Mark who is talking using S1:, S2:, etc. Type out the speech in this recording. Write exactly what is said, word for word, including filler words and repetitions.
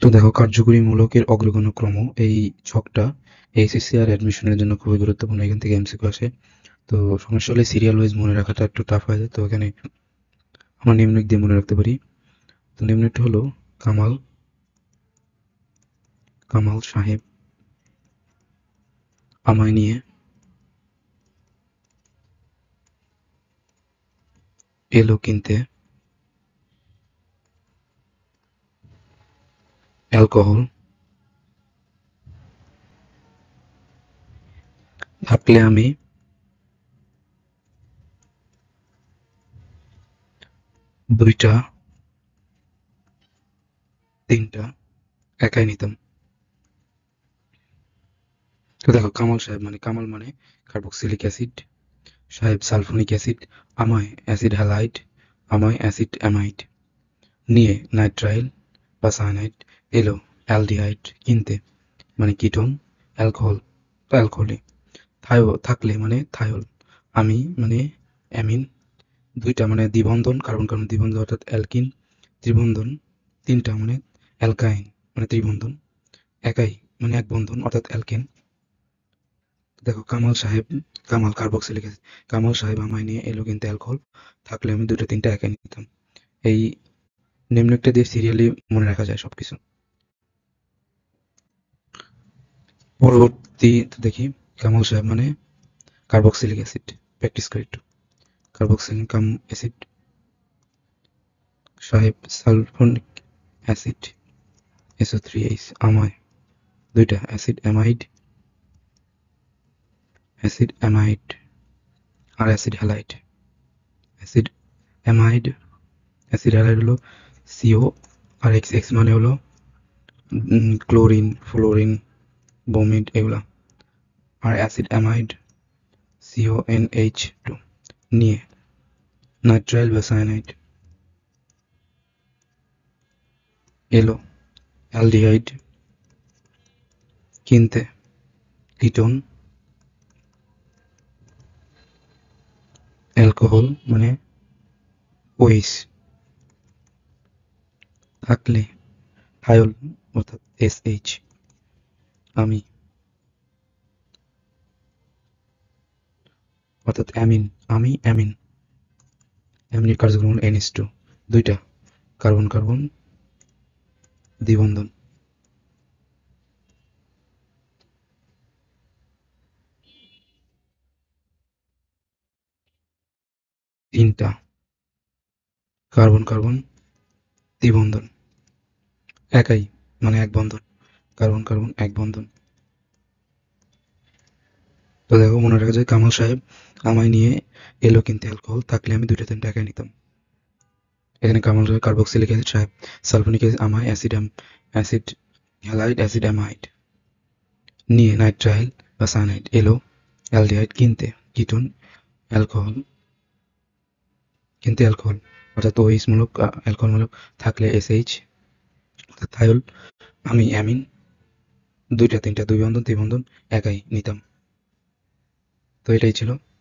S1: তো দেখো, কার্যকরী মূলকের অগ্রগণ্য ক্রম এই ছকটা এইচএসসি আর অ্যাডমিশনের জন্য খুবই গুরুত্বপূর্ণ। এখান থেকে এমসিকিউ আসে। তো সমস্যা হলে সিরিয়াল ওয়াইজ মনে রাখাটা একটু টাফ হয়ে যায়। তো এখানে আমরা নিম্নলিখিত দিয়ে মনে রাখতে পারি। তো নিম্নলিখিত হলো কামাল কামাল সাহেব আমায় নিয়ে এলো কিনতে অ্যালকোহল, থাকলে আমি দুইটা তিনটা একাই নিতাম। তো দেখো, কামাল সাহেব মানে কামাল মানে কার্বক্সিলিক অ্যাসিড, সাহেব সালফোনিক অ্যাসিড, আমায় অ্যাসিড হ্যালাইড, আমায় অ্যাসিড অ্যামাইড, নিয়ে নাইট্রাইল বা সায়ানাইড, এলো অ্যালডিহাইড, কিনতে মানে কিটোন, অ্যালকোহল তো অ্যালকোহলে, থায়ো থাকলে মানে থায়ল, আমি মানে অ্যামিন, দুইটা মানে দ্বিবন্ধন কার্বন কার্বন দ্বিবন্ধন অর্থাৎ অ্যালকিন, ত্রিবন্ধন তিনটা মানে অ্যালকাইন মানে ত্রিবন্ধন, একাই মানে এক বন্ধন অর্থাৎ অ্যালকেন। দেখো, কামাল সাহেব কামাল কার্বক্সিলিক অ্যাসিড, কামাল সাহেব আমায় নিয়ে এলো কিনতে অ্যালকোহল, থাকলে আমি দুটো তিনটা একাই নিতাম। এই নিম্নলিখিত দিয়ে সিরিয়ালি মনে রাখা যায় সবকিছু। পরবর্তী দেখি, কামাল সাহেব মানে কার্বক্সিলিক অ্যাসিড, প্র্যাকটিস করি একটু। কার্বক্সিলিক অ্যাসিড, সাহেব sulphonic acid S O three H, আমায় দুইটা অ্যাসিড অ্যামাইড অ্যাসিড অ্যামাইড আর acid halide, acid amide acid halide হলো সিও আর এক্স, এক্স মানে হলো ক্লোরিন ফ্লোরিন বোমিড এগুলা, আর acid amide CO N H two, নিয়ে নাইট্রাইল বা সায়ানাইড, এলো অ্যালডিহাইড, কিনতে কিটোন, অ্যালকোহল মানে ওইস, থাকলে থায়ল অর্থাৎ এস এইচ, আমি অর্থাৎ অ্যামিন, আমি অ্যামিন, অ্যামিনের কার্যক্রম হল এন এইচ টু, দুইটা কার্বন কার্বন দ্বিবন্ধন, তিনটা কার্বন কার্বন দ্বিবন্ধন, একাই মানে এক বন্ধন, কার্বন কার্বন এক বন্ধন। তো দেখো, মনে রাখা যায় কামাল সাহেব আমায় নিয়ে এলো কিনতে অ্যালকোহল, থাকলে আমি দুইটা তিনটা একাই নিতাম। এখানে কামাল সাহেব কার্বক্সিলিক অ্যাসিড, সাহেব সালফোনিক অ্যাসিড, আমায় acid acid halide acid amide, নিয়ে নাইট্রাইল বা সায়ানাইড, এলো অ্যালডিহাইড, কিনতে কিটোন, অ্যালকোহল কিনতে অ্যালকোহল অর্থাৎ ওইস মূলক অ্যালকোহল মূলক, থাকলে এসএইচ অর্থাৎ থায়ল, আমি অ্যামিন, দুইটা তিনটা দুই বন্ধন ত্রিবন্ধন একাই নিতাম। তো এটাই ছিল